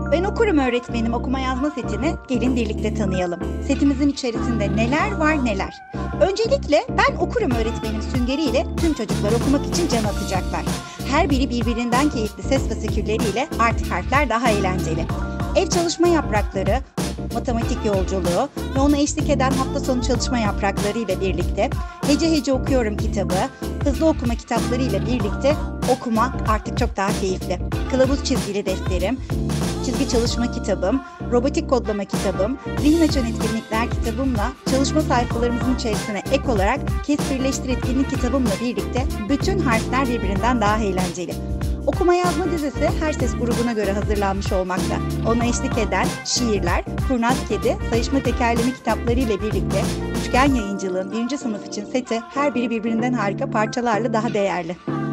Ben okurum öğretmenim okuma yazma setini gelin birlikte tanıyalım. Setimizin içerisinde neler var neler. Öncelikle ben okurum öğretmenim süngeriyle tüm çocuklar okumak için can atacaklar. Her biri birbirinden keyifli ses fasikülleriyle artık harfler daha eğlenceli. Ev çalışma yaprakları, matematik yolculuğu ve ona eşlik eden hafta sonu çalışma yaprakları ile birlikte Hece Hece Okuyorum kitabı, hızlı okuma kitapları ile birlikte okumak artık çok daha keyifli. Kılavuz çizgili defterim, çizgi çalışma kitabım, robotik kodlama kitabım, zihin açan etkinlikler kitabımla çalışma sayfalarımızın içerisine ek olarak kes birleştir etkinlik kitabımla birlikte bütün harfler birbirinden daha eğlenceli. Okuma yazma dizisi her ses grubuna göre hazırlanmış olmakta. Ona eşlik eden şiirler, Kurnaz Kedi, sayışma tekerleme kitapları ile birlikte Üçgen Yayıncılığın 1. sınıf için seti her biri birbirinden harika parçalarla daha değerli.